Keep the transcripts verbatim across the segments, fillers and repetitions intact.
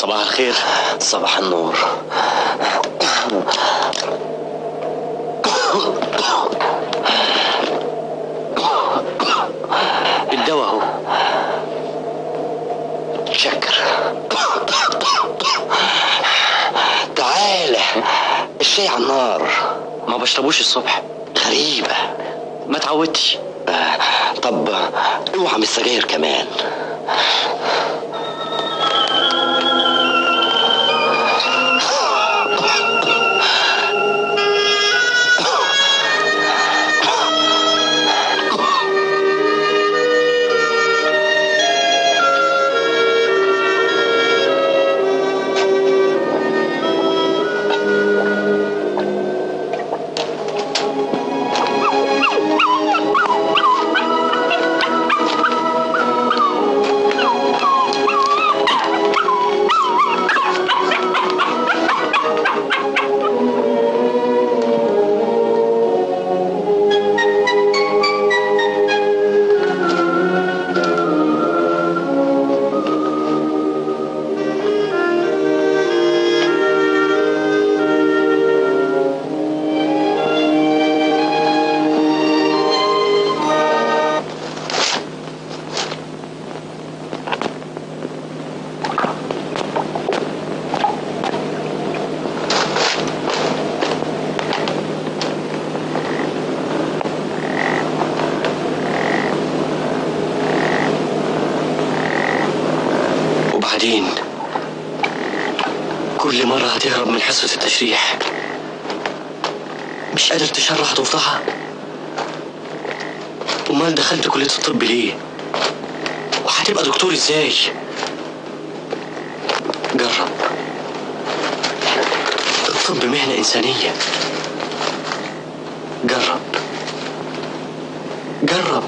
صباح الخير. صباح النور. الدواء اهو. شكر. تعالى، الشاي على النار. ما بشربوش الصبح. غريبة، ما اتعودتش. آه. طب اوعى من السجاير كمان. وبعدين كل مرة هتهرب من حصة التشريح. مش قادر تشرح ضفدعها. امال دخلت كلية الطب ليه؟ وهتبقى دكتور ازاي؟ جرب. الطب مهنة إنسانية. جرب جرب.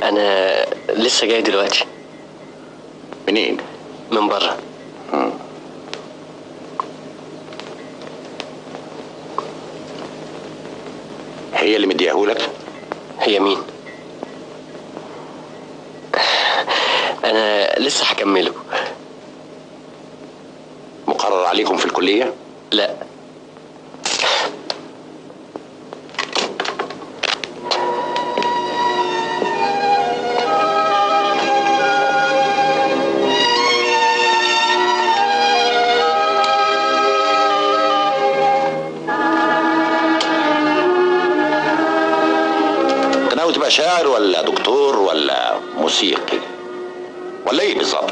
انا لسه جاي دلوقتي. منين؟ من بره. مم. هي اللي مديهولك؟ هي مين؟ انا لسه هكمله. مقرر عليكم في الكلية؟ لا. انت ناوي تبقى شاعر ولا دكتور ولا موسيقي ولا ايه بالظبط؟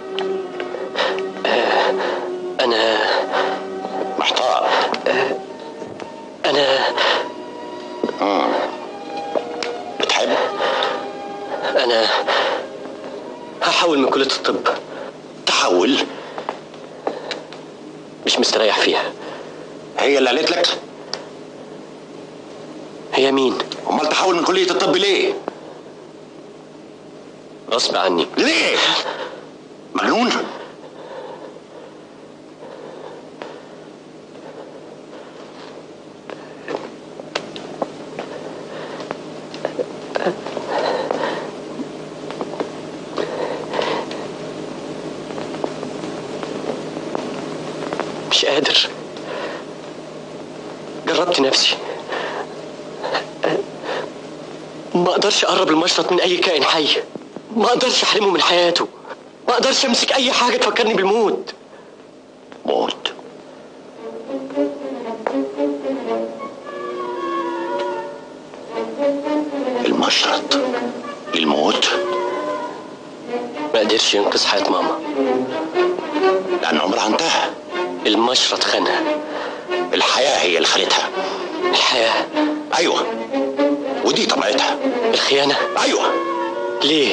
آه انا محتار. آه انا مم. بتحب؟ انا هحول من كلية الطب. تحول؟ مش مستريح فيها. هي اللي قالت لك؟ هي مين؟ امال تحول من كلية الطب ليه؟ غصب عني. ليه؟ مجنون؟ مش قادر. جربت نفسي. ما اقدرش اقرب المشرط من اي كائن حي. ما اقدرش احرمه من حياته. ما اقدرش امسك اي حاجه تفكرني بالموت. موت؟ المشرط للموت؟ ما قدرش ينقذ حياه ماما. لان عمرها انتهى. المشرط خانها. الحياة هي اللي خانتها. الحياه. ايوه، ودي طبيعتها. الخيانه. ايوه. ليه؟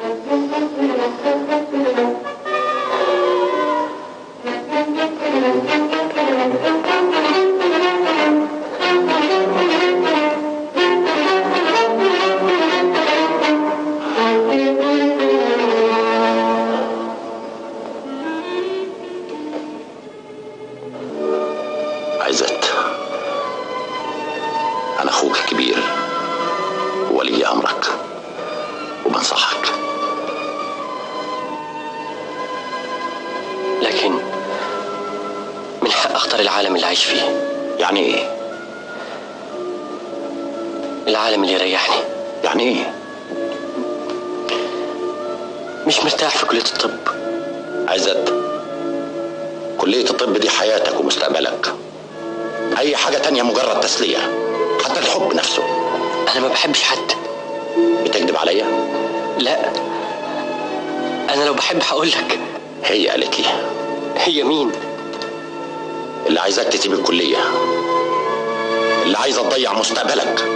عزت، انا اخوك الكبير وولي امرك وبنصحك. لكن من حق اختار العالم اللي عايش فيه. يعني ايه؟ العالم اللي يريحني. يعني ايه؟ مش مرتاح في كلية الطب. عزت، كلية الطب دي حياتك ومستقبلك. اي حاجة تانية مجرد تسلية، حتى الحب نفسه. انا ما بحبش حد. بتكذب عليا؟ لا، انا لو بحب هقول لك. هي قالت لي. هي مين؟ اللي عايزاك تسيب الكلية، اللي عايزة تضيع مستقبلك.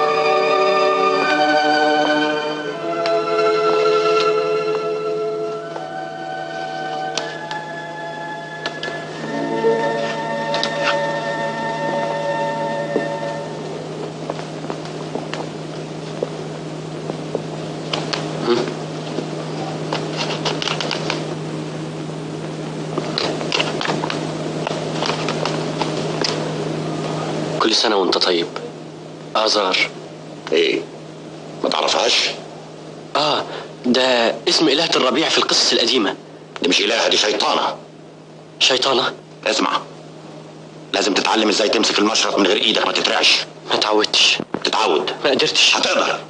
كل سنة وانت طيب. آزار. ايه؟ ما تعرفهاش؟ اه، ده اسم إلهة الربيع في القصص القديمة. دي مش إلهة، دي شيطانة. شيطانة؟ اسمع، لازم تتعلم ازاي تمسك المشرط من غير ايدك ما تترعش. ما تعودتش. تتعود. ما قدرتش. هتقدر.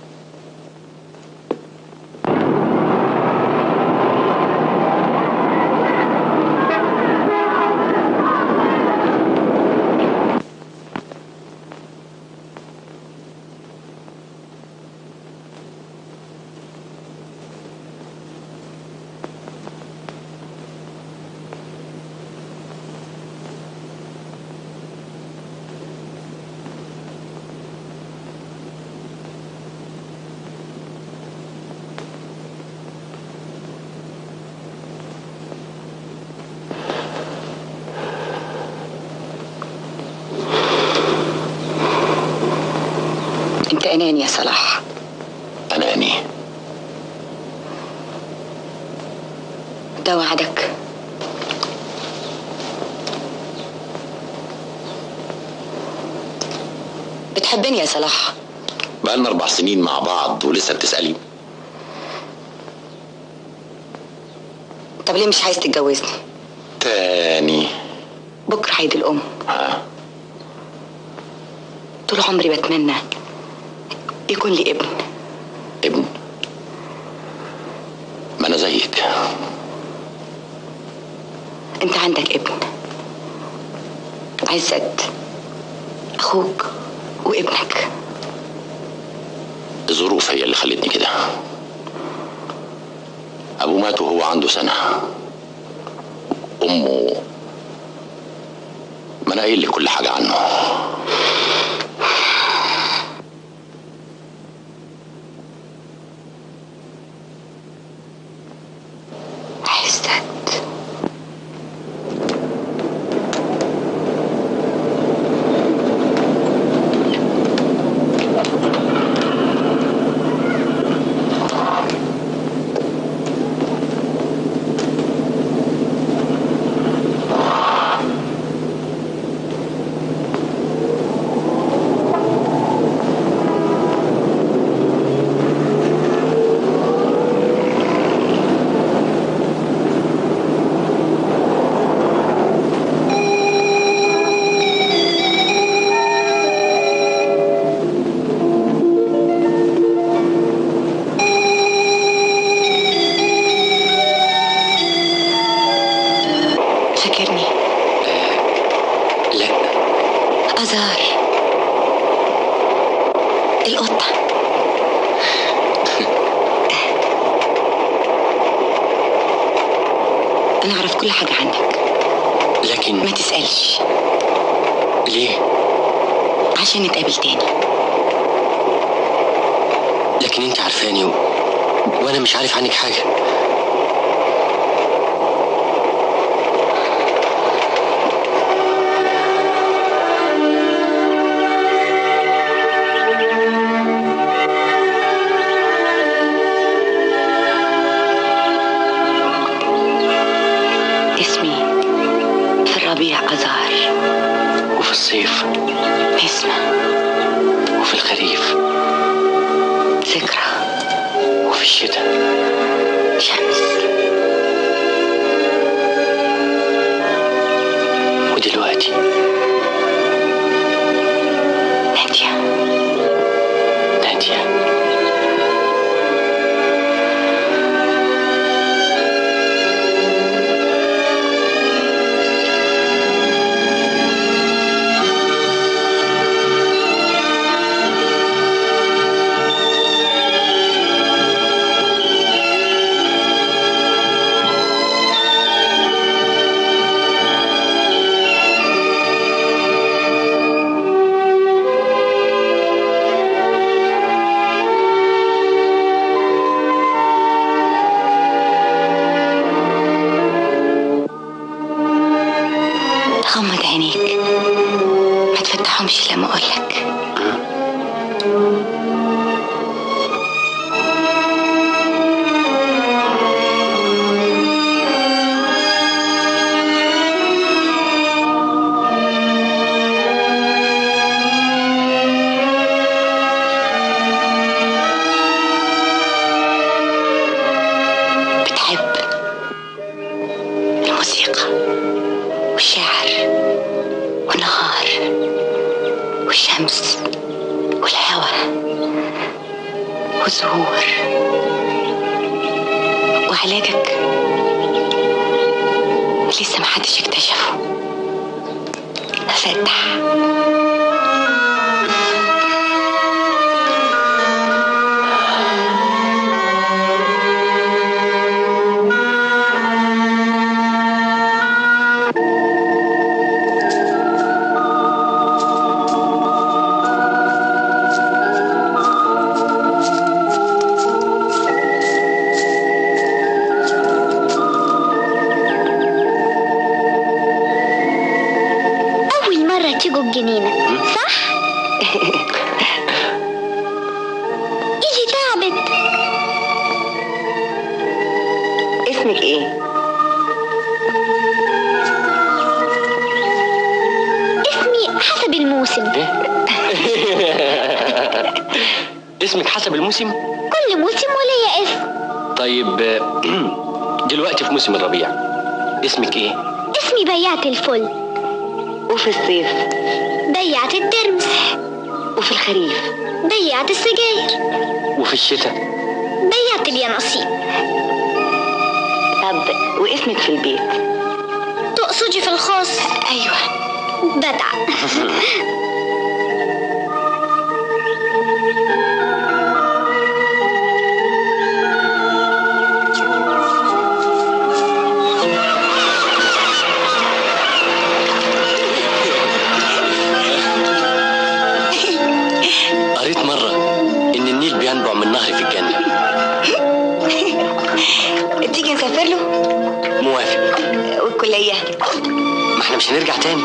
انت اناني يا صلاح. اناني؟ بتحبني يا صلاح؟ بقالنا اربع سنين مع بعض ولسه بتسألي؟ طب ليه مش عايز تتجوزني؟ تاني؟ بكره عيد الام. ها؟ طول عمري بتمنى يكون لي ابن. ابن؟ ما انا زيك. انت عندك ابن عزت، اخوك وابنك. الظروف هي اللي خلتني كده. ابوه مات وهو عنده سنة. امه ما انا قايل لك كل حاجة عنه. عزت، فاكرني؟ آه لا. أزار القطة. أنا أعرف كل حاجة عنك. لكن ما تسألش. ليه؟ عشان نتقابل تاني. لكن انت عارفاني و... وانا مش عارف عنك حاجة. اسمي في الربيع أزار، وفي الصيف نسمة، وفي الخريف ذكرى، وفي الشتاء شمس، ودلوقتي نادية. نادية. غمض عينيك، ما تفتحهمش لما اقولك. بتحب الموسيقى والشعر والنهار والشمس والهواء والزهور، وعلاجك لسه محدش اكتشفه. فتح تيجوا الجنينة صح؟ ايدي تعبت. اسمك ايه؟ اسمي حسب الموسم. اسمك حسب الموسم؟ كل موسم وليا اسم. طيب دلوقتي في موسم الربيع، اسمك ايه؟ اسمي بيعة الفل. وفي الصيف؟ بيعة الترمس. وفي الخريف؟ بيعة السجاير. وفي الشتاء؟ بيعة اليانصيب. طب واسمك في البيت؟ تقصدي في الخاص؟ ايوه. بدعة. قريت مرة إن النيل بينبع من نهر في الجنة. تيجي نسافر له؟ موافق. والكلية؟ ما احنا مش هنرجع تاني.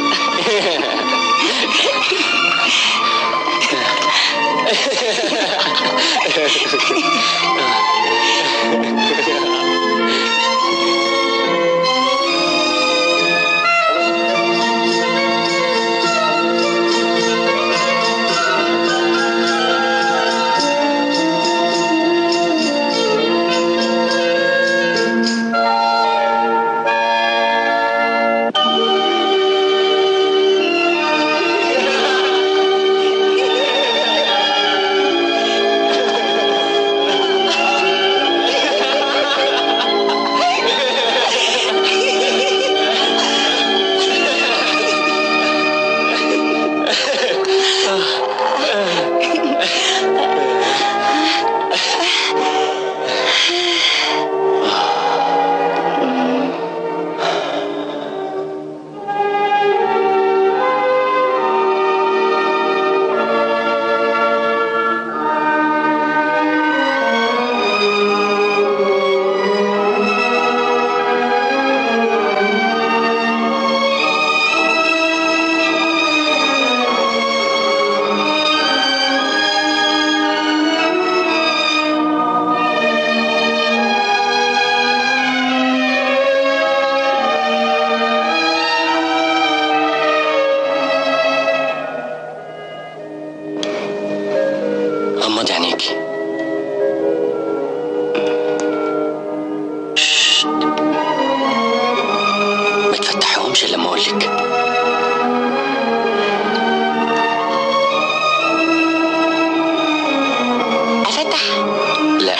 غمضي عينيكي. ششت. ما تفتحيهمش الا لما اقولك. افتح؟ لا.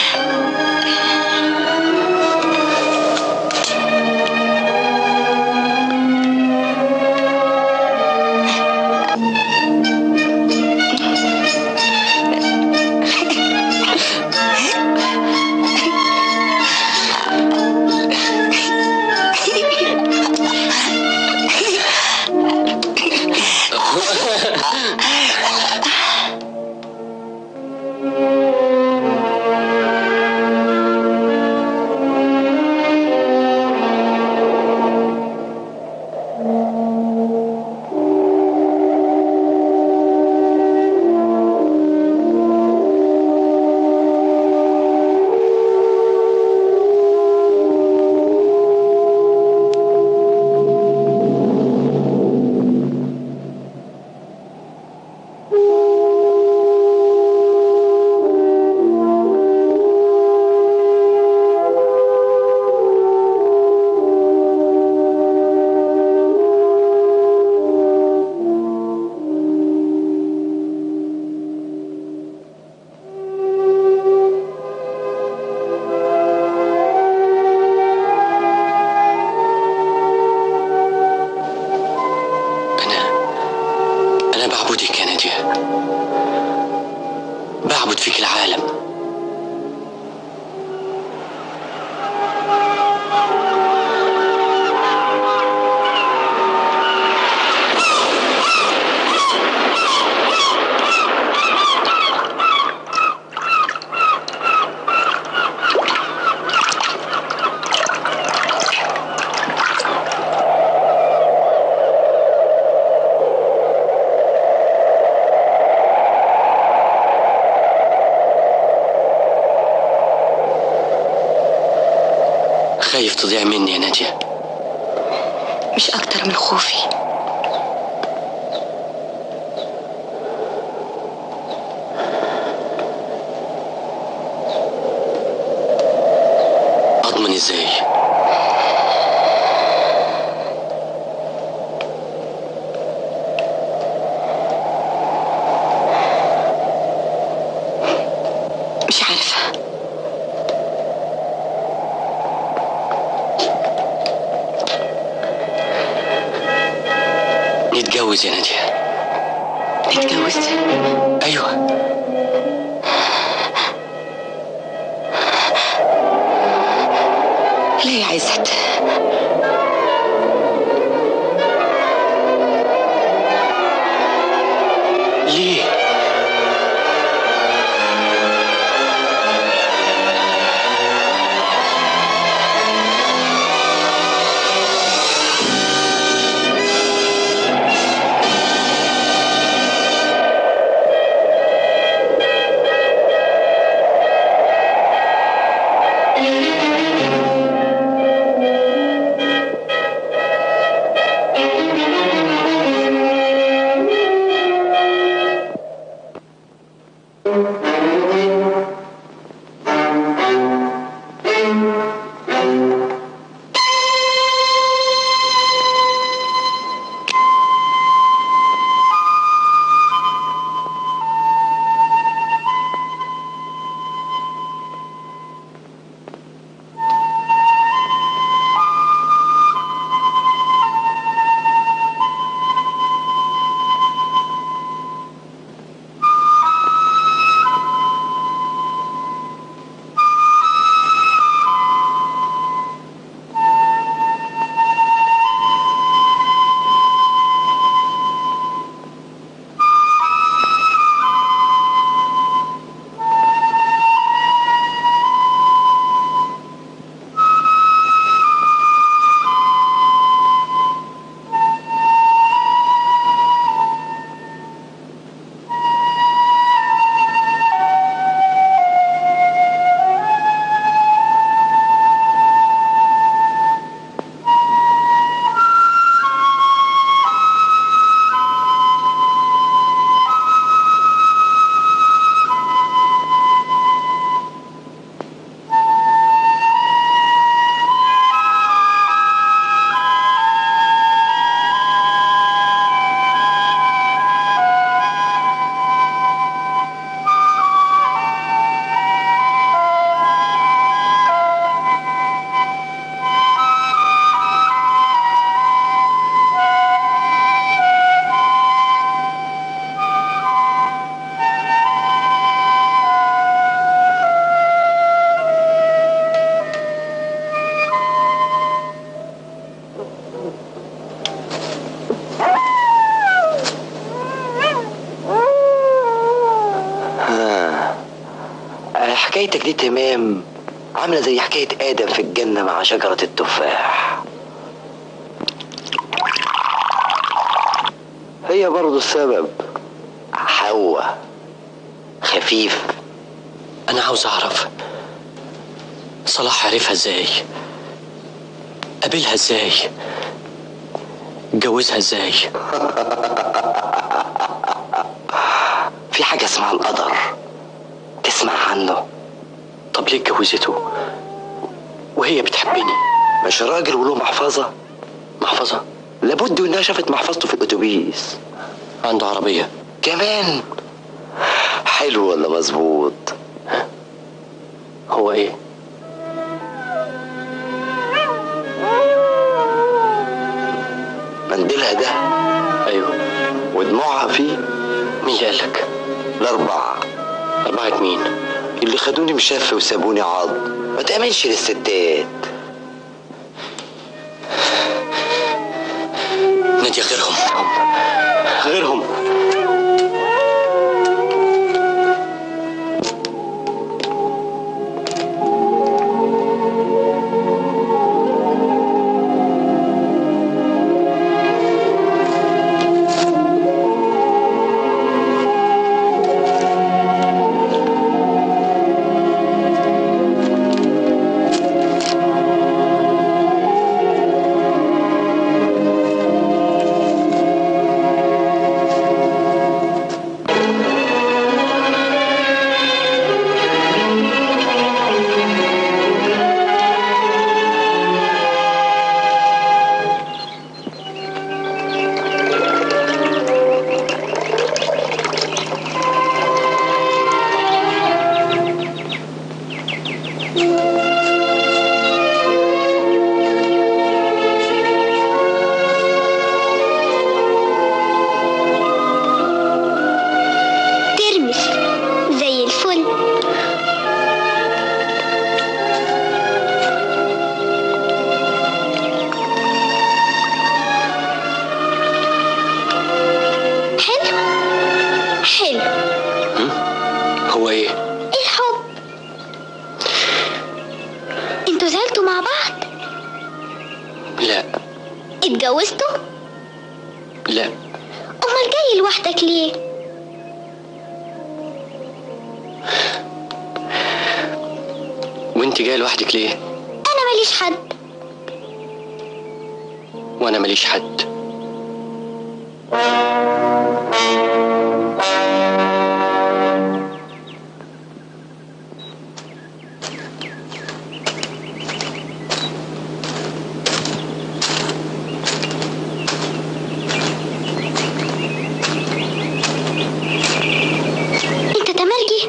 بعبدك يا نادية، بعبد فيك العالم. خايف تضيع مني يا نادية. مش أكتر من خوفي. تاني ازاي؟ مش عارفة. نتجوز يا نادية. نتجوز؟ ايوه. ليه يا عزت؟ ليه؟ حكايتك دي تمام عاملة زي حكاية آدم في الجنة مع شجرة التفاح. هي برضو السبب. حواء خفيف. أنا عاوز أعرف صلاح عرفها إزاي؟ قابلها إزاي؟ اتجوزها إزاي؟ في حاجة اسمها القدر، تسمع عنه؟ طب ليه اتجوزته وهي بتحبني؟ مش راجل وله محفظة؟ محفظة؟ لابد انها شافت محفظته في الاتوبيس. عنده عربية كمان؟ حلو ولا مظبوط؟ هو ايه؟ منديلها ده؟ ايوه. ودموعها فيه؟ مين اللي قالك؟ الأربعة. أربعة مين؟ اللي خدوني مشف وسابوني عض. ما تأمنش للستات. نادية غيرهم غيرهم. لوحدك ليه؟ وانت جايه لوحدك ليه؟ أنا ماليش حد. وانا ماليش حد. أنت تمرجي؟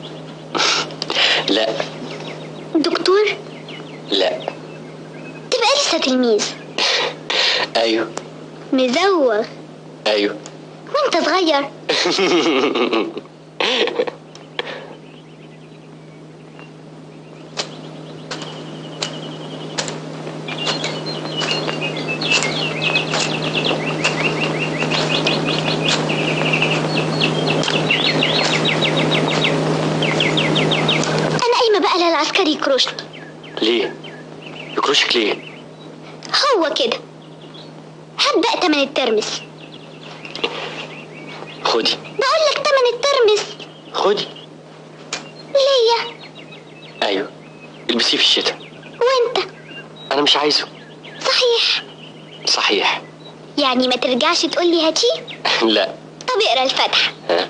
لا دكتور؟ لا. تبقى لسه تلميذ. ايوه. مزوغ. ايوه. وانت صغير. انا قايمه بقى للعسكري يكرشني. ليه؟ يكرشك ليه؟ هو كده. هات بقى تمن الترمس. خدي. بقول لك تمن الترمس. خدي. ليا. ايوه. البسيه في الشتاء. وانت؟ انا مش عايزه. صحيح. صحيح. يعني ما ترجعش تقولي هاتيه؟ لا. طب اقرا الفاتحه. ها.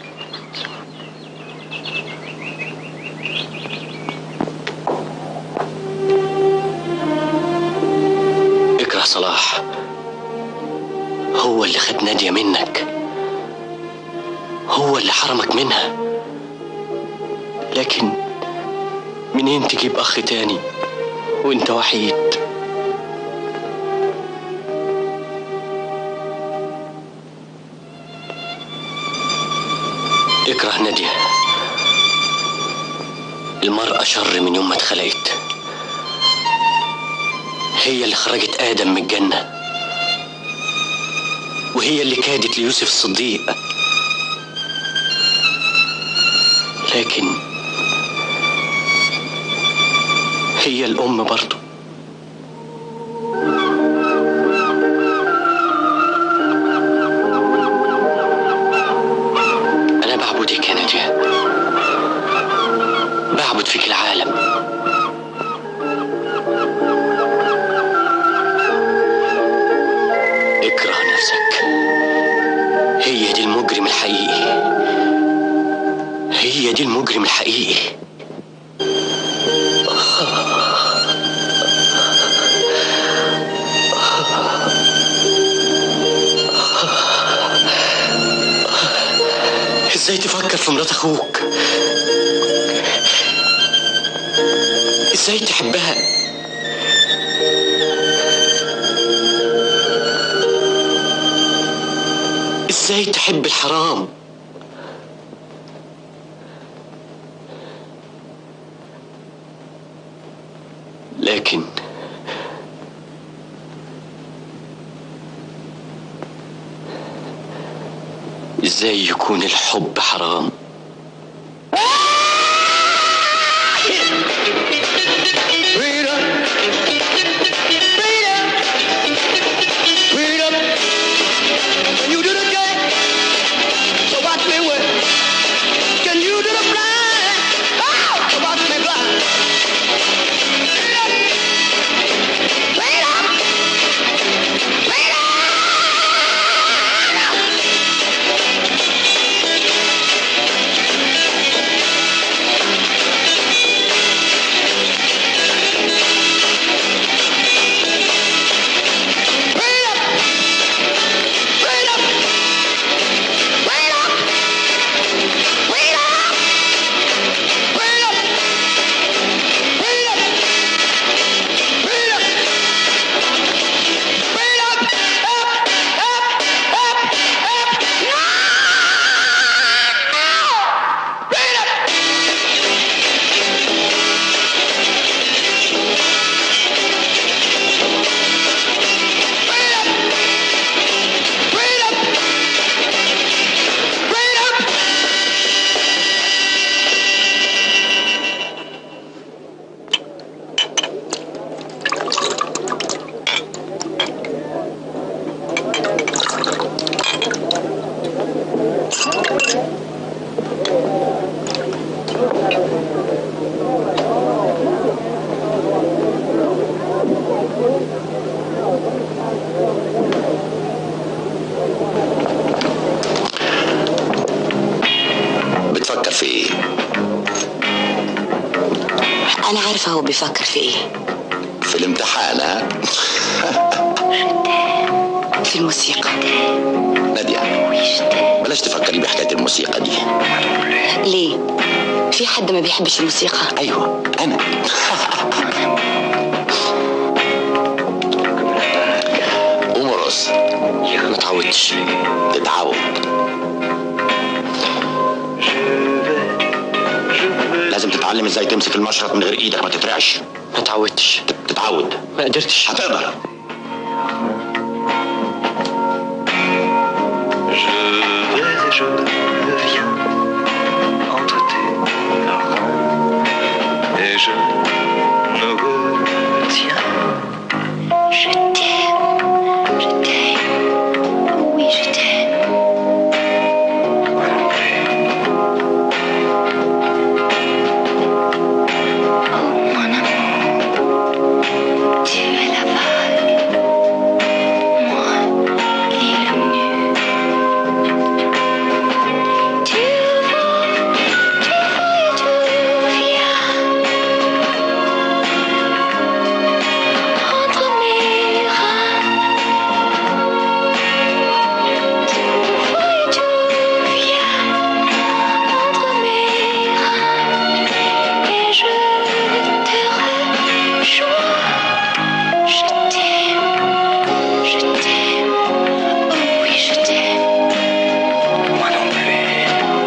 اكره صلاح. هو اللي خد نادية منك، هو اللي حرمك منها، لكن منين تجيب اخ تاني وانت وحيد؟ اكره نادية. المرأة شر من يوم ما اتخلقت. هي اللي خرجت آدم من الجنة، وهي اللي كادت ليوسف الصديق، لكن هي الأم برضو. أنا بعبدك يا نادية، بعبد فيك العالم. اكره نفسك. هي دي المجرم الحقيقي، هي دي المجرم الحقيقي. ازاي تفكر في مرات اخوك؟ ازاي تحبها؟ ازاي تحب الحرام؟ لكن ازاي يكون الحب حرام؟ بتفكر في ايه؟ أنا عارفة هو بيفكر في إيه. في الامتحان ها؟ في الموسيقى. نادية بلاش تفكري بحكاية الموسيقى دي. ليه؟ في حد ما بيحبش الموسيقى؟ ايوه انا. قوم ارقص. ما تعودتش. تتعود. لازم تتعلم ازاي تمسك المشرط من غير ايدك ما تترعش. ما تعودتش. تتعود. ما قدرتش. هتقدر. Je viens entre tes reins et je me retiens. Je t'aime, je t'aime, oui je t'aime. Oh mon amour, tu es la vague, moi l'île nue. Tu vas, tu vas et tu viens entre mes reins. Tu vas et tu viens entre mes reins et je te rejoins. Je t'aime, je t'aime, oh oui je t'aime. Moi non plus.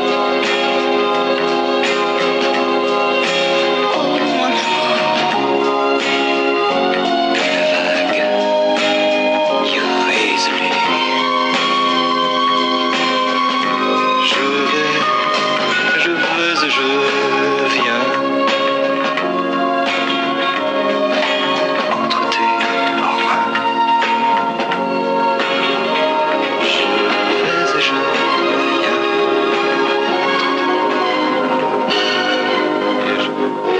Oh mon amour, Que la vague irrésolue. Je vais, je veux et je viens entre tes reins. Je vais et je viens et je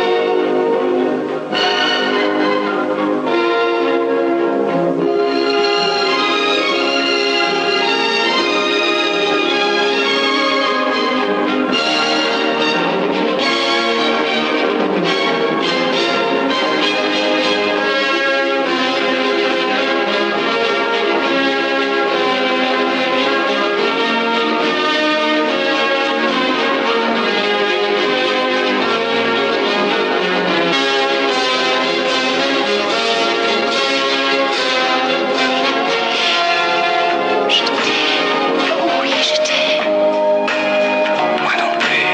je t'aime, oh oui je t'aime. moi non plus.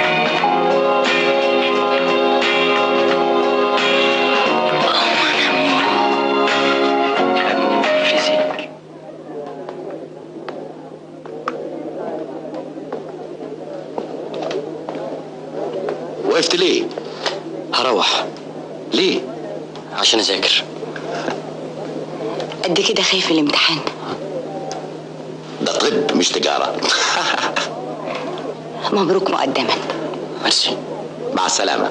Oh mon amour, L'amour physique. وقفت ليه؟ هروح ليه؟ عشان اذاكر. قد كده خايف من الامتحان. ده طب مش تجارة. مبروك مقدما. ميرسي. مع السلامة.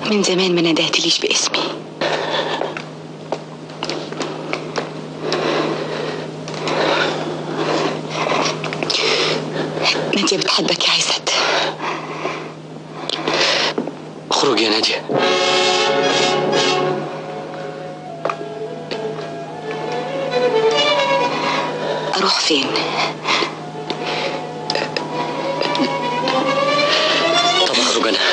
من زمان ما ندهتليش باسمي. نادية بتحبك يا عزت. اخرج يا نادية. اروح فين؟ طب اخرج انا.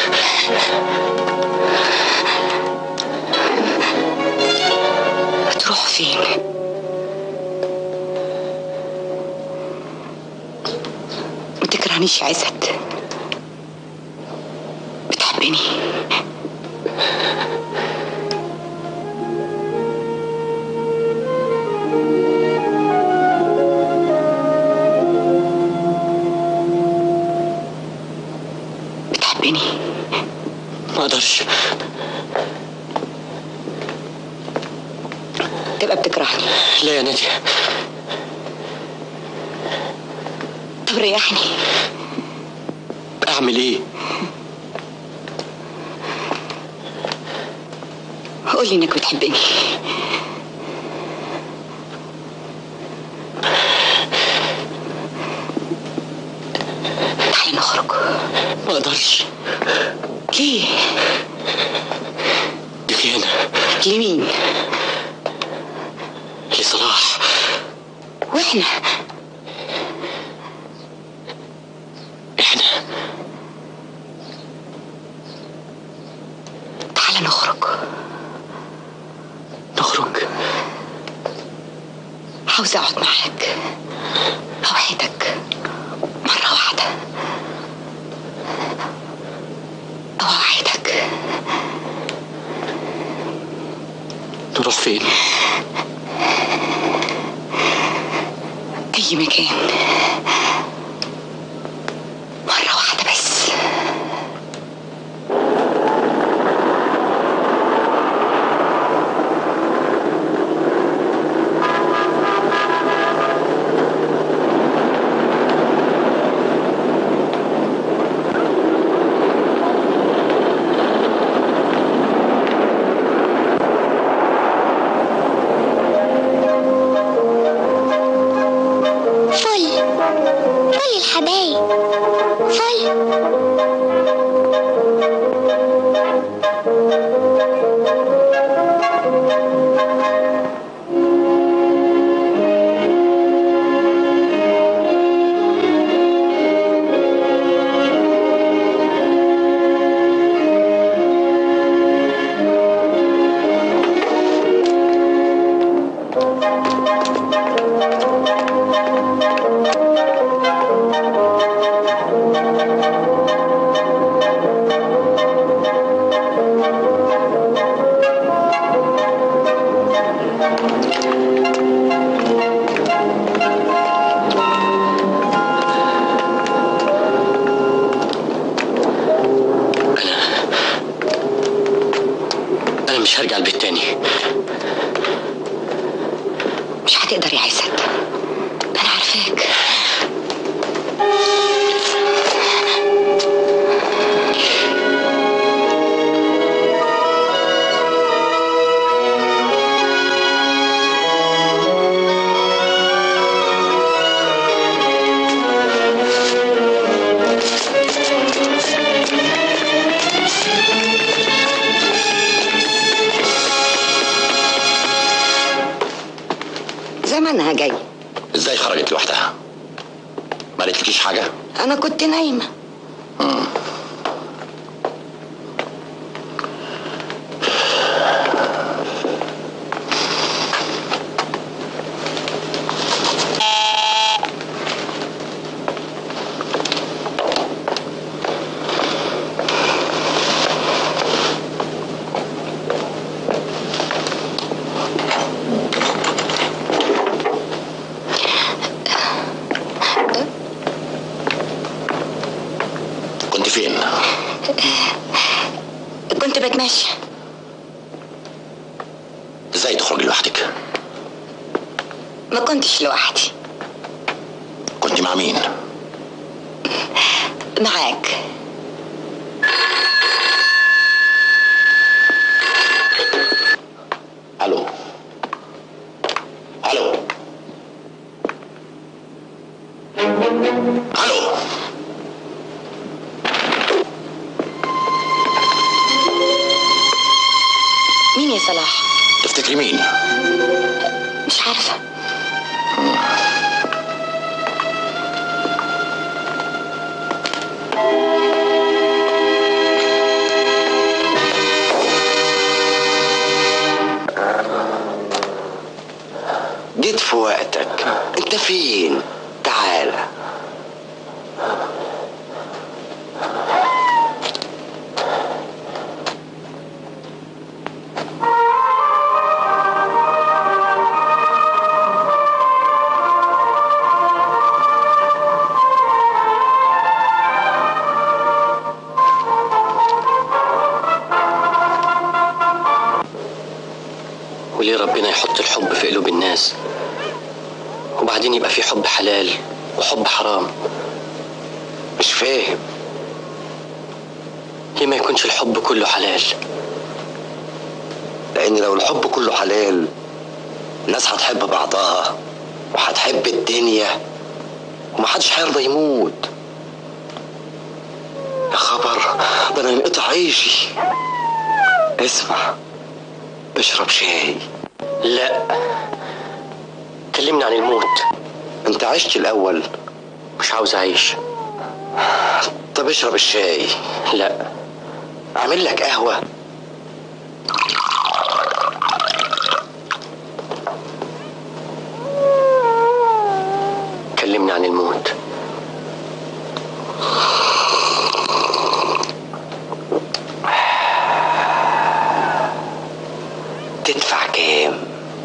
تروح فين؟ ما تكرهنيش يا عزت. بتحبني. بتحبني. ما اقدرش. تبقى بتكرهني. لا يا نادية. طب ريحني. اعمل ايه؟ قولي انك بتحبني. تعالى نخرج. ما اقدرش. ليه؟ دي خيانة. لمين؟ لصلاح. واحنا احنا تعالى نخرج. نخرج. عاوزة اقعد معاك. اوعدك مرة واحدة. اوعدك. نروح فين؟ اي مكان. مرة واحدة بس. الحبايب فل. مش هرجع البيت تاني. مش هتقدر يا عزت، انا عارفاك. زمانها جاي. ازاي خرجت لوحدها؟ ما قالتلكيش حاجه؟ انا كنت نايمه. امم كنت فين؟ كنت بتمشى. ازاي تخرجي لوحدك؟ ما كنتش لوحدي. كنت مع مين؟ معاك. الو. مين يا صلاح؟ تفتكري مين؟ مش عارفة. جيت في وقتك. انت فين؟ تعالى. وليه ربنا يحط الحب في قلوب الناس وبعدين يبقى في حب حلال وحب حرام؟ مش فاهم. ليه ما يكونش الحب كله حلال؟ لان لو الحب كله حلال الناس هتحب بعضها وهتحب الدنيا ومحدش هيرضى يموت. يا خبر، ده انا انقطع عيشي. اسمع، اشرب شاي. لا، كلمني عن الموت. انت عشت الاول؟ مش عاوز اعيش. طب اشرب الشاي. لا. اعمل لك قهوة؟ كلمني عن الموت. تدفع كام؟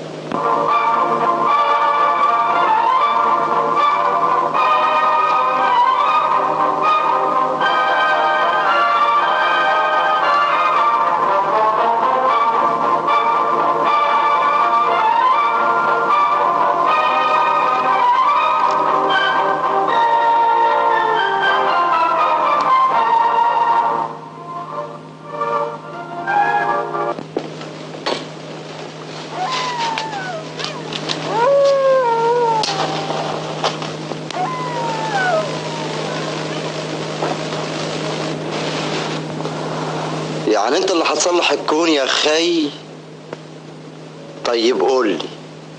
يعني انت اللي هتصلح الكون يا خي؟ طيب قول لي،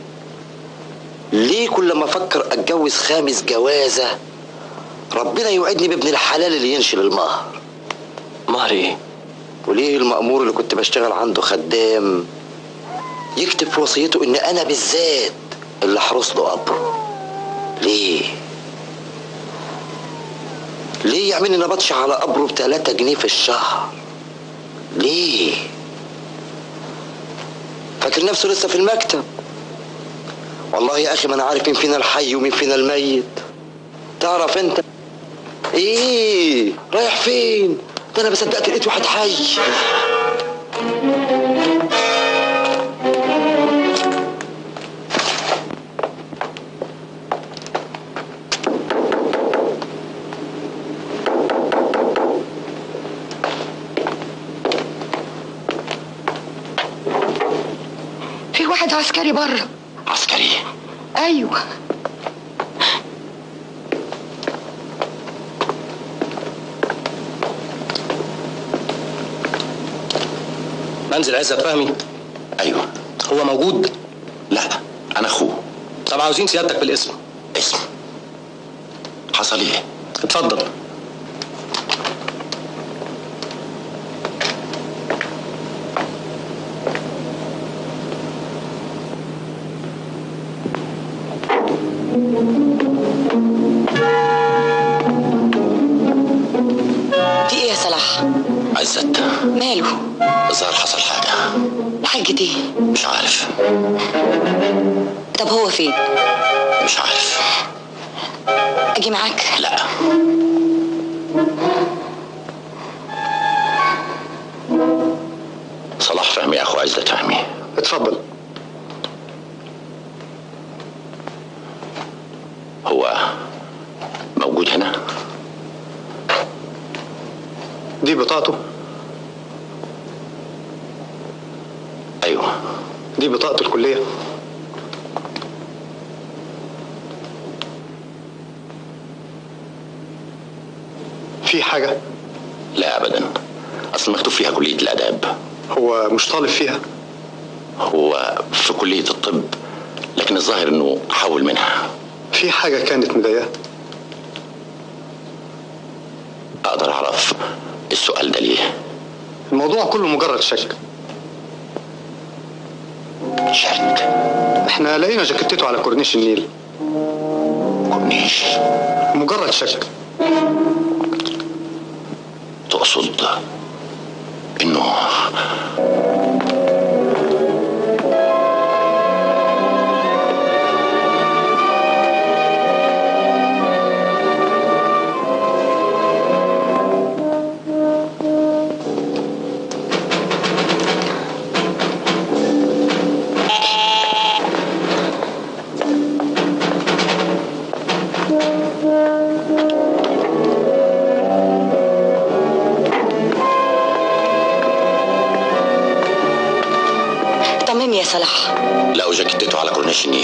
ليه كل ما افكر اتجوز خامس جوازه ربنا يوعدني بابن الحلال اللي ينشل المهر؟ مهر ايه؟ وليه المأمور اللي كنت بشتغل عنده خدام يكتب في وصيته ان انا بالذات اللي احرس له قبره؟ ليه؟ ليه يعمل لي نبطش على قبره بتلاتة جنيه في الشهر؟ ليه؟ فاكر نفسه لسه في المكتب؟ والله يا اخي ما انا عارف مين فينا الحي ومين فينا الميت. تعرف انت ايه رايح فين؟ ده انا بصدقت لقيت واحد حي. في واحد عسكري بره. عسكري؟ ايوه. منزل عزت فهمي؟ ايوه. هو موجود؟ لا، انا اخوه. طب عاوزين سيادتك بالاسم. اسم؟ حصل ايه؟ اتفضل. في ايه يا صلاح؟ عزت ماله؟ الظاهر حصل حاجه. حاجة ايه؟ مش عارف. طب هو فين؟ مش عارف. اجي معاك؟ لا. صلاح فهمي اخو عزت فهمي. اتفضل. هو موجود هنا؟ دي بطاقته؟ ايوه. دي بطاقة الكلية. في حاجة؟ لا ابدا، اصل مكتوب فيها كلية الاداب. هو مش طالب فيها؟ هو في كلية الطب، لكن الظاهر انه حول منها. في حاجة كانت مضايقاه؟ اقدر اعرف السؤال ده ليه؟ الموضوع كله مجرد شك. شك؟ احنا لقينا جاكيتته على كورنيش النيل. كورنيش؟ مجرد شك. تقصد انه طمني يا صلاح. لقوا جاكيتته على كورنيش النيل.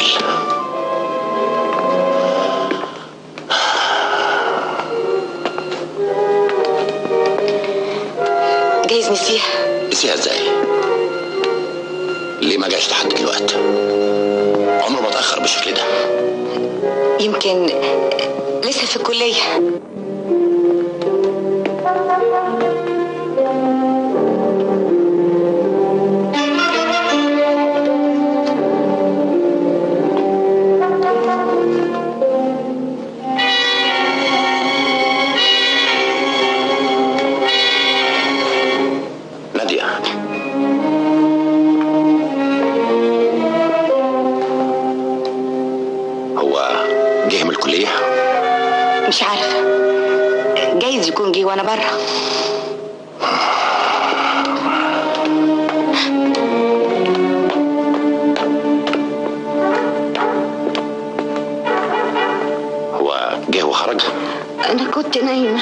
جايز نسيها. نسيها ازاي؟ ليه ما جاش لحد دلوقتي؟ عمره ما اتأخر بالشكل ده. يمكن لسه في الكلية. جه من الكلية؟ مش عارفة، جايز يكون جه وانا بره. هو جه وخرج؟ انا كنت نايمة.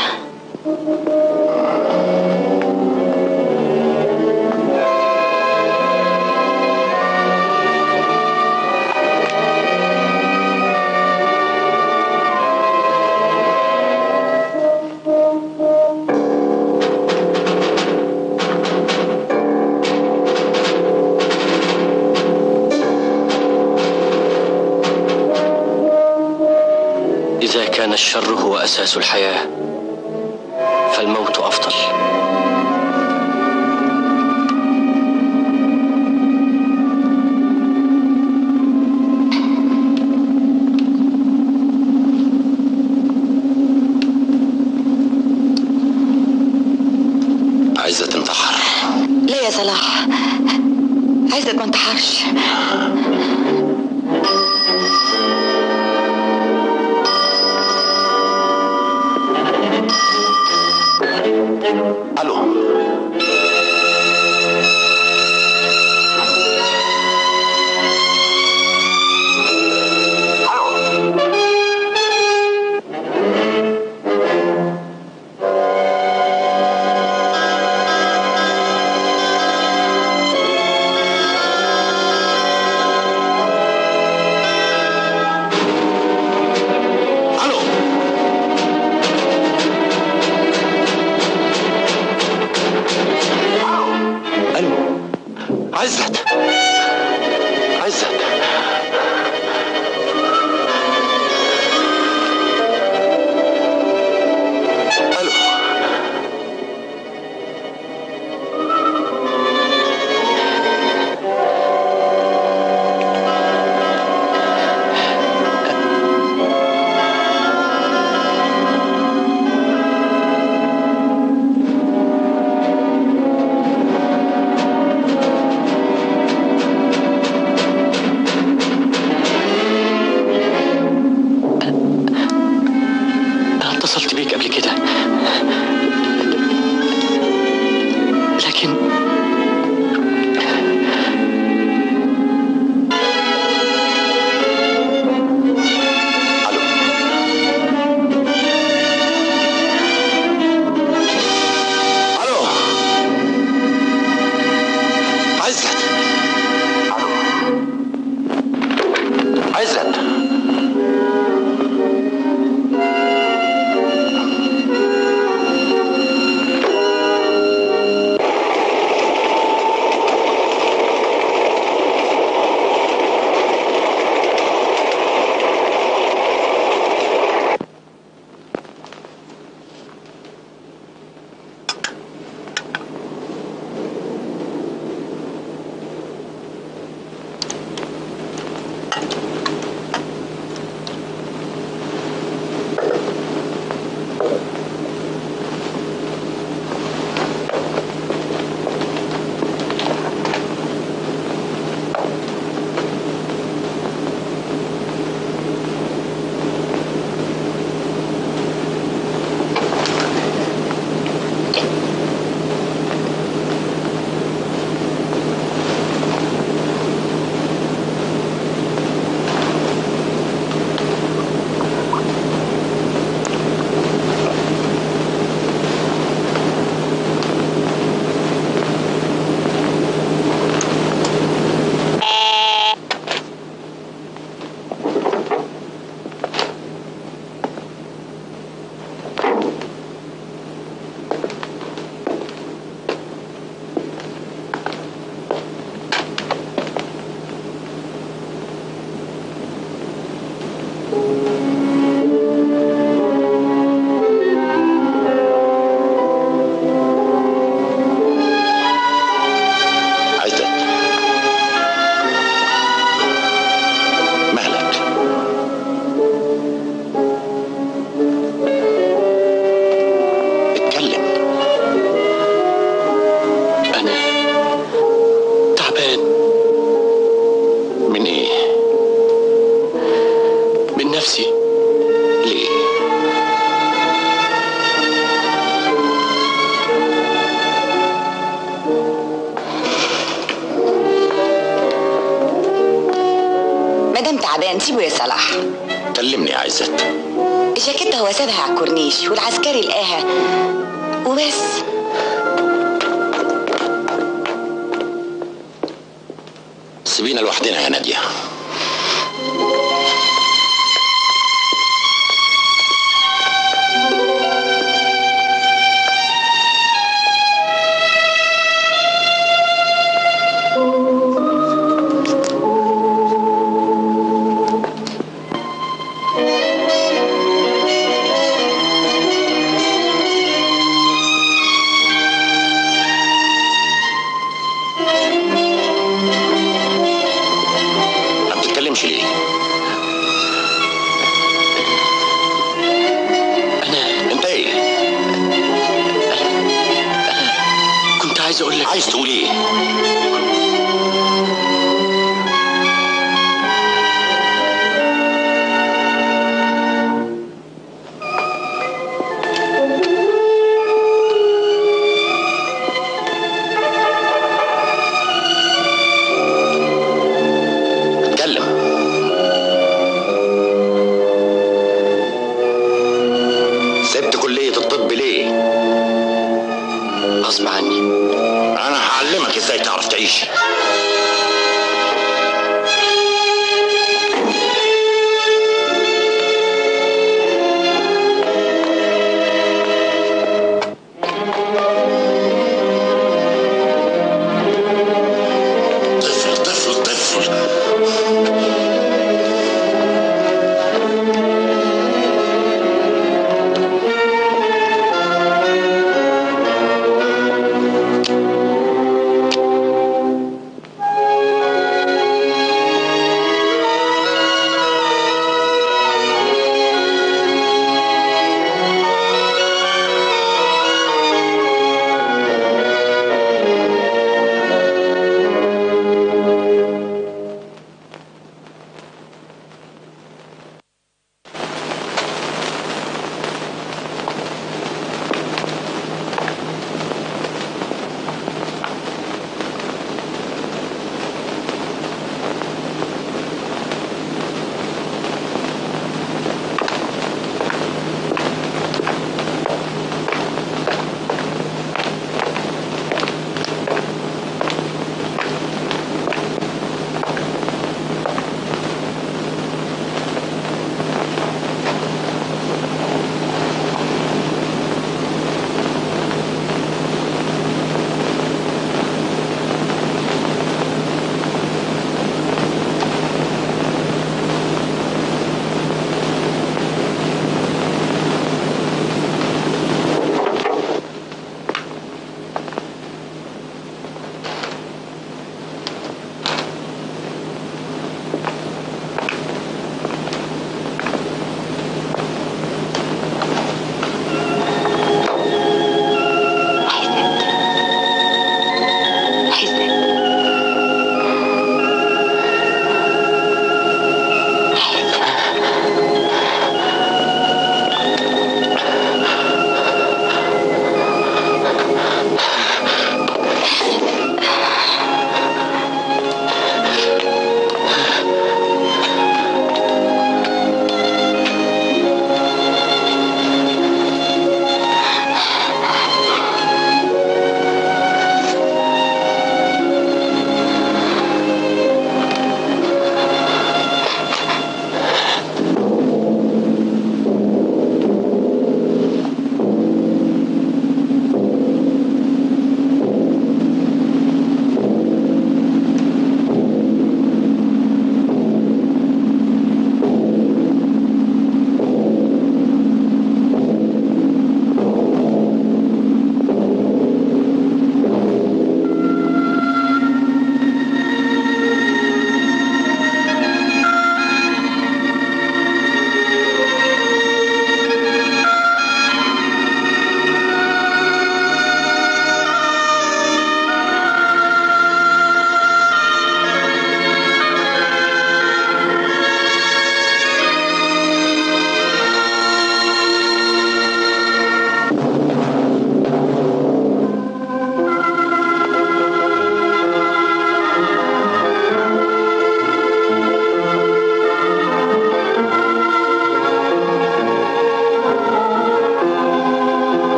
إذا كان الشر هو أساس الحياة فالموت أفضل. عايزة تنتحر؟ لا يا صلاح، عايزك ما انتحرش. نفسي. ليه؟ مادام تعبان سيبه يا صلاح. كلمني يا عزت. الجاكيتة هو سابها على الكورنيش والعسكري لقاها وبس. سيبينا لوحدنا يا نادية.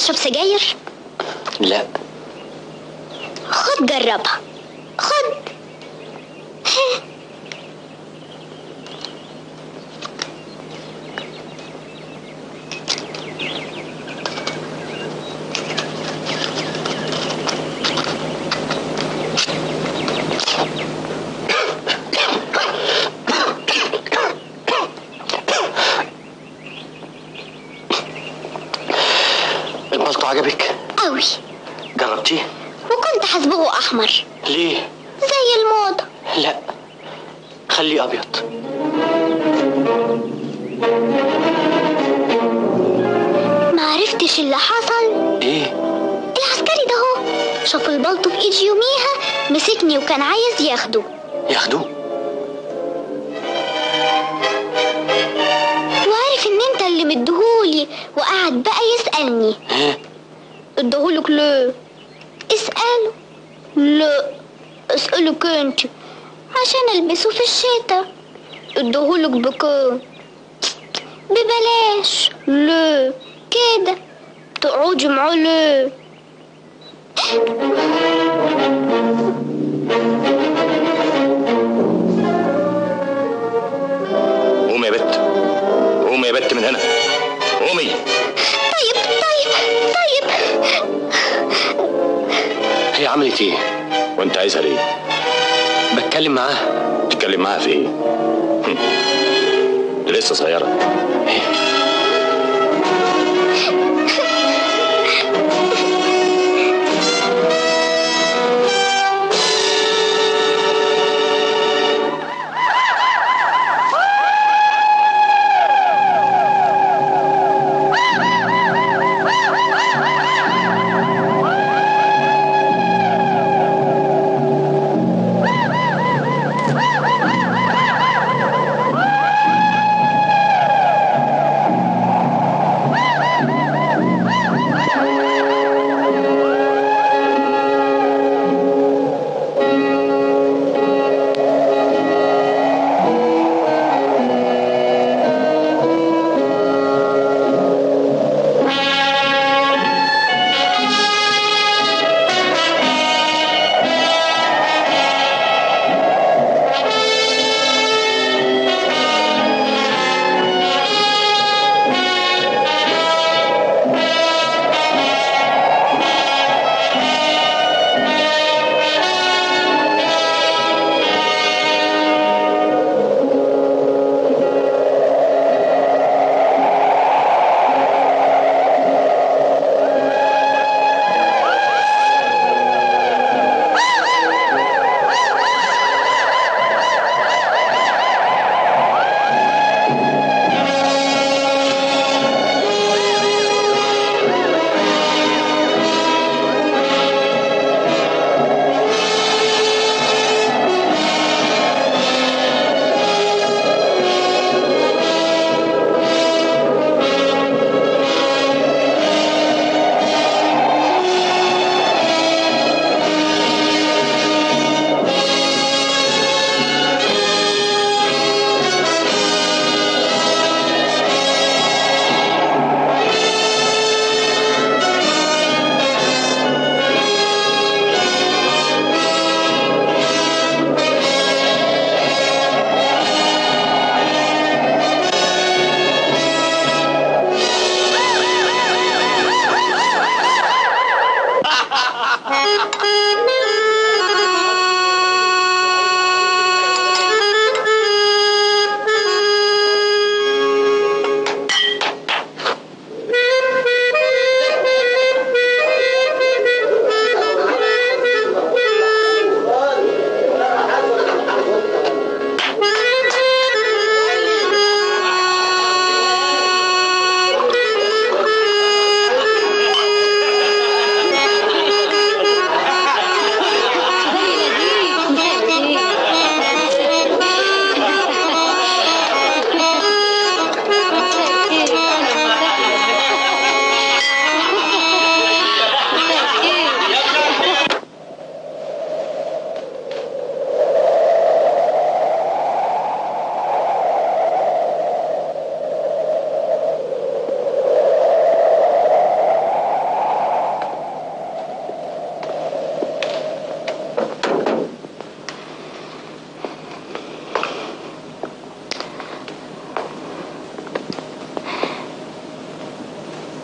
تشرب سجاير؟ لا. خد جربها، خد. البلطو عجبك؟ قوي. جربتيه؟ وكنت حاسبه احمر. ليه؟ زي الموضة. لا، خليه ابيض. ما عرفتش اللي حصل؟ ايه؟ العسكري ده هو شاف البلطو في ايدي يوميها، مسكني وكان عايز ياخده. ياخدوه؟ وعارف ان انت اللي مديهولي، وقعد بقى يسألني. ايه؟ اديهولك ليه؟ اسأله. لا، اسألك انت عشان البسه في الشتاء. اديهولك بكام؟ ببلاش. ليه كده؟ تقعدي معاه ليه؟ قومي يا بت، قومي يا بت من هنا، قومي. طيب طيب طيب. هي عملت ايه؟ وانت عايزها ليه؟ بتكلم معاها. تتكلم معاها في ايه؟ هم. دي لسه صغيرة. ايه؟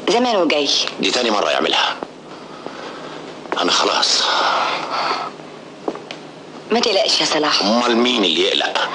زمانه جاي. دي تاني مرة يعملها. أنا خلاص. ما تقلقش يا صلاح. أمال مين اللي يقلق؟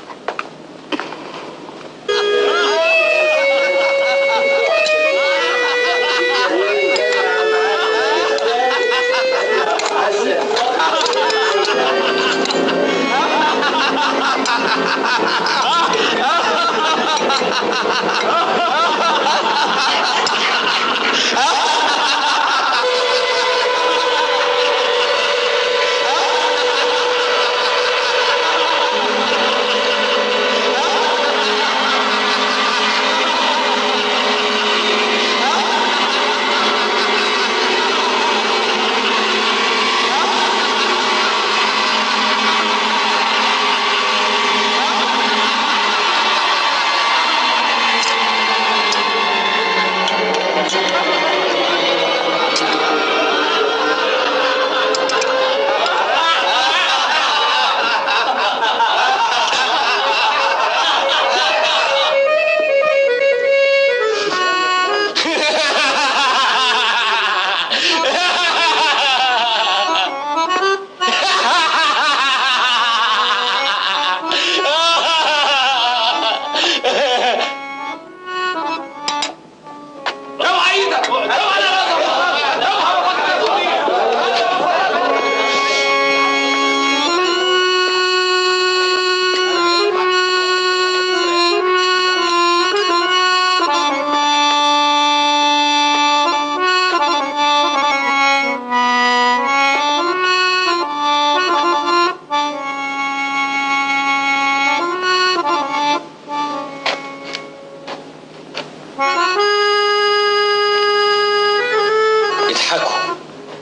اضحكوا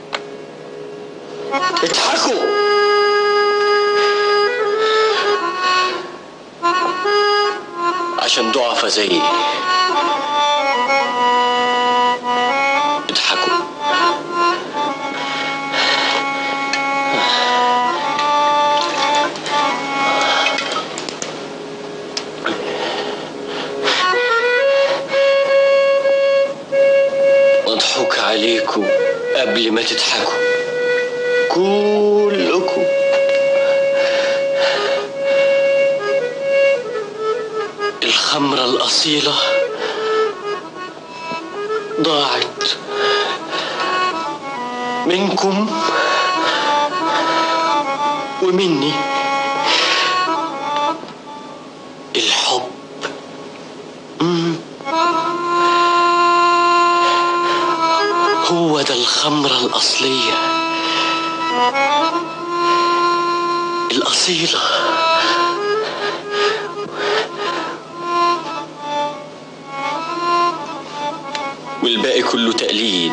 اضحكوا. عشان ضعفة زيي. اضحكوا. مضحوك عليكم قبل ما تضحكوا كلكم. الخمرة الأصيلة ضاعت منكم ومني. الحب مم. هو ده الخمرة الأصلية الأصيلة. والباقي كله تقليد.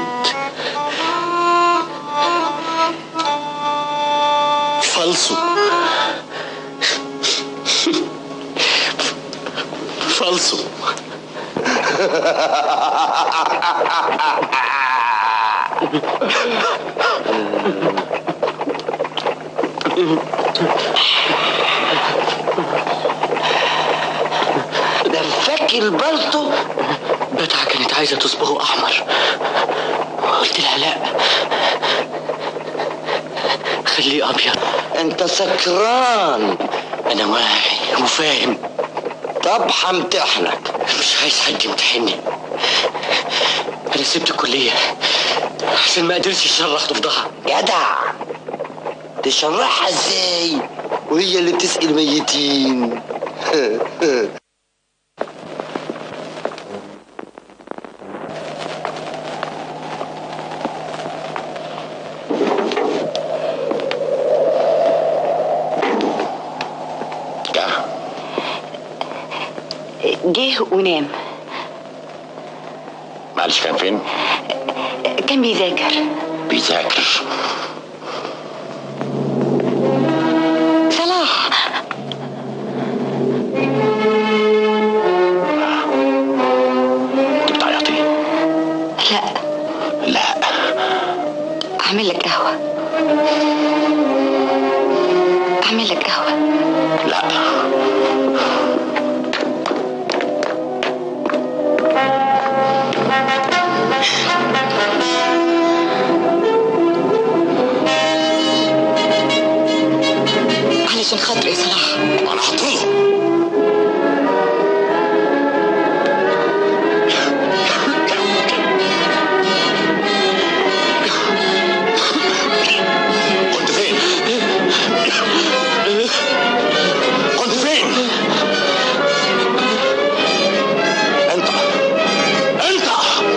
فالصو فالصو. ده الفك البلطو. بتعة كانت عايزة تصبغه أحمر، قلت لها لا خليه أبيض. انت سكران. أنا واعي وفاهم. طب همتحنك. مش عايز حد يمتحني. أنا سبت الكلية عشان ما قدرتش أشرح ضفدعة. جدع، تشرحها ازاي وهي اللي بتسقي الميتين؟ جه ونام. معلش كان فين؟ كان بيذاكر. بيذاكر. صلاح انت بتعيطي؟ لا لا. اعمل لك قهوة. اعمل لك قهوة. لا. عشان خاطري يا صلاح. انا هطرده. كنت فين؟ كنت فين؟ انت انت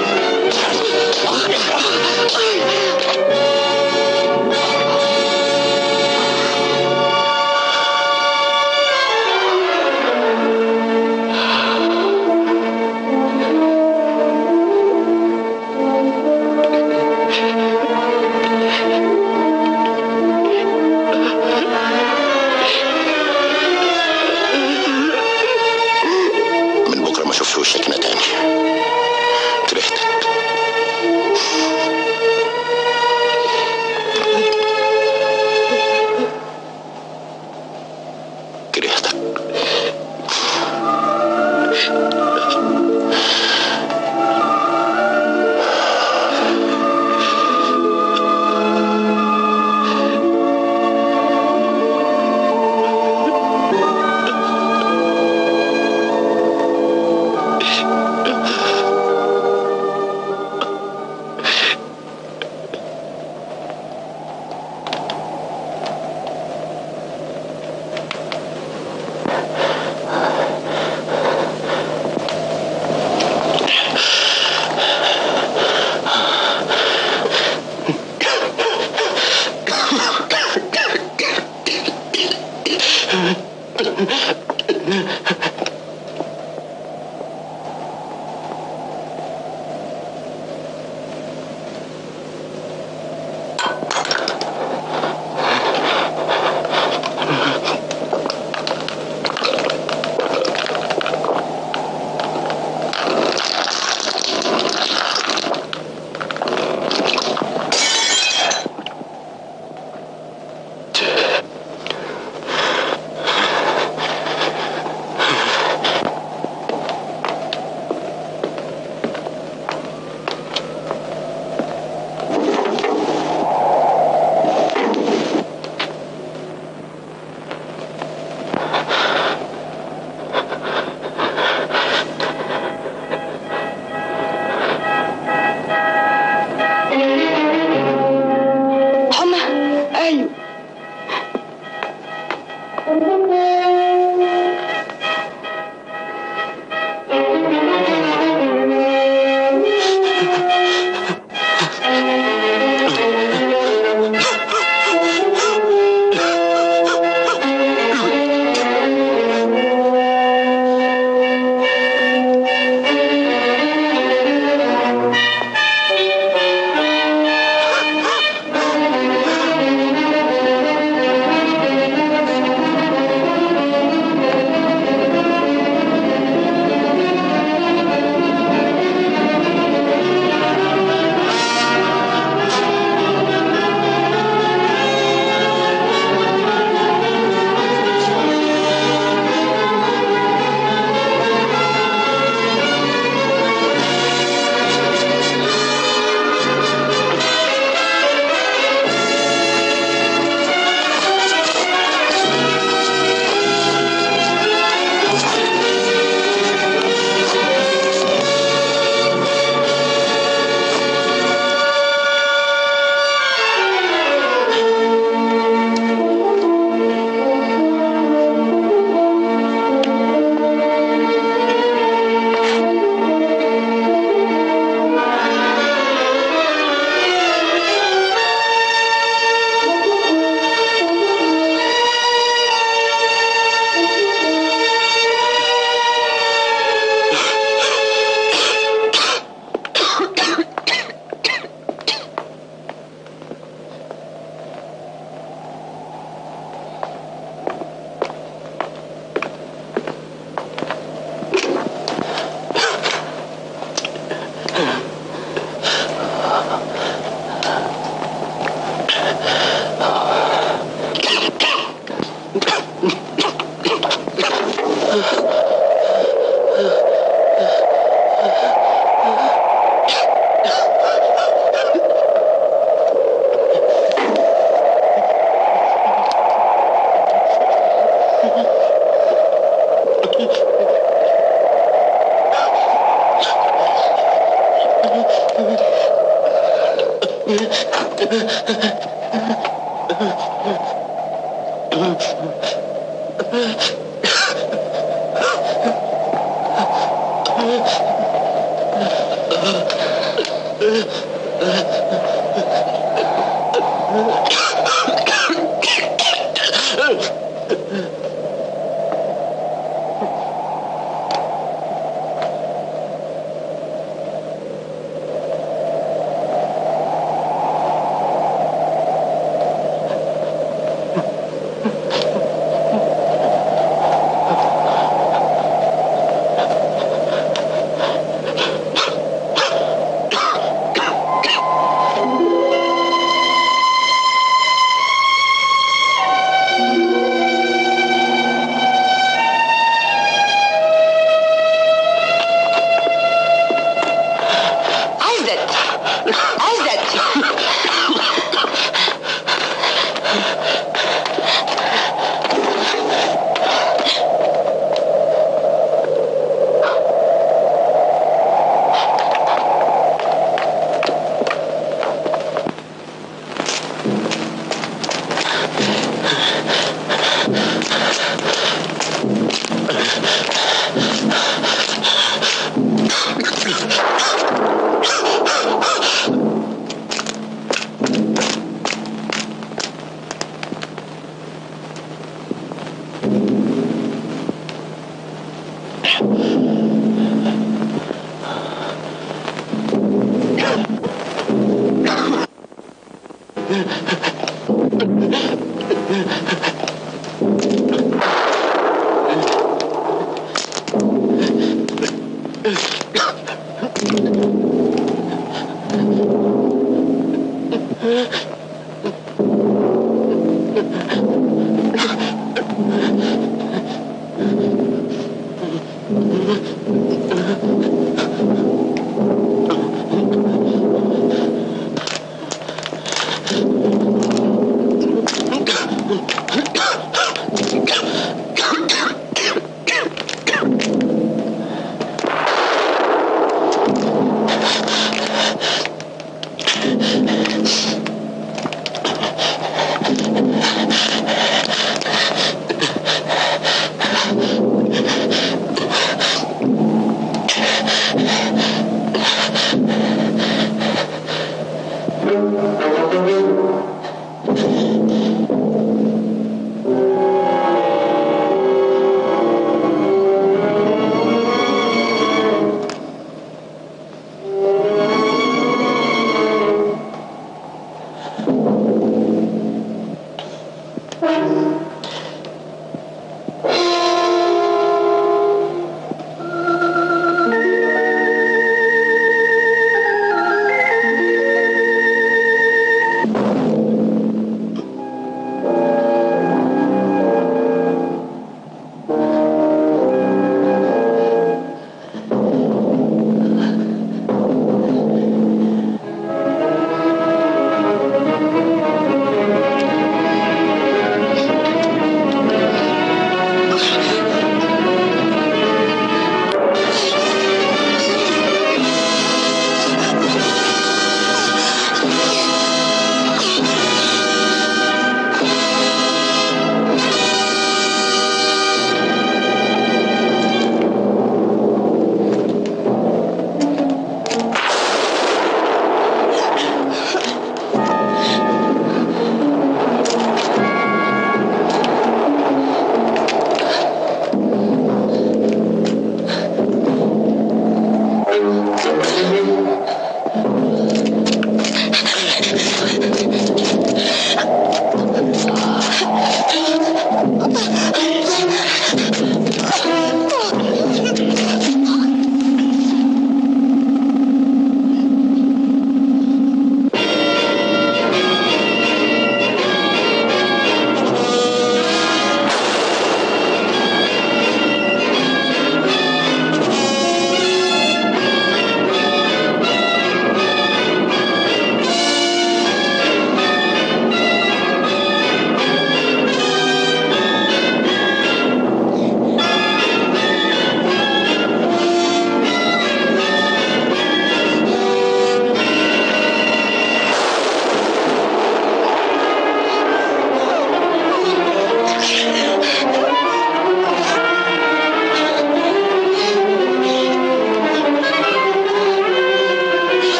من بكره ما اشوفش وشك هنا تاني. كرهتك. كرهتك.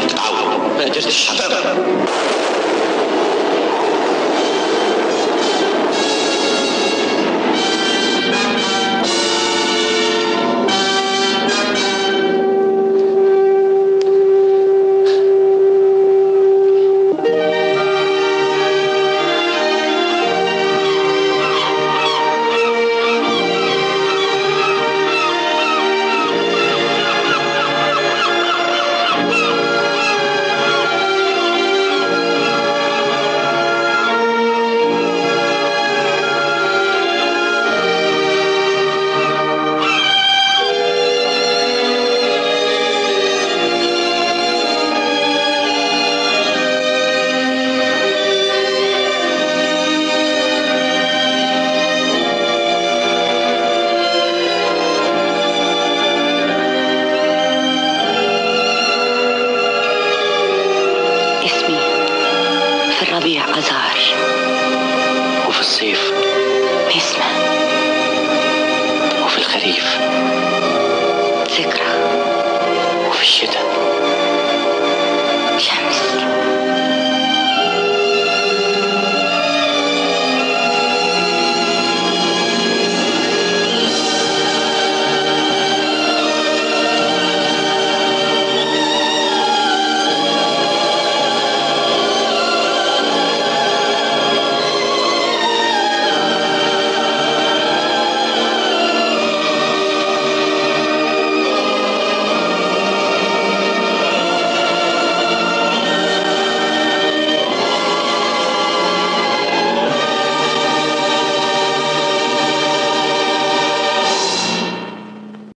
تتعود. ما قدرتش. هتقدر. اسمي في الربيع أزهر، وفي الصيف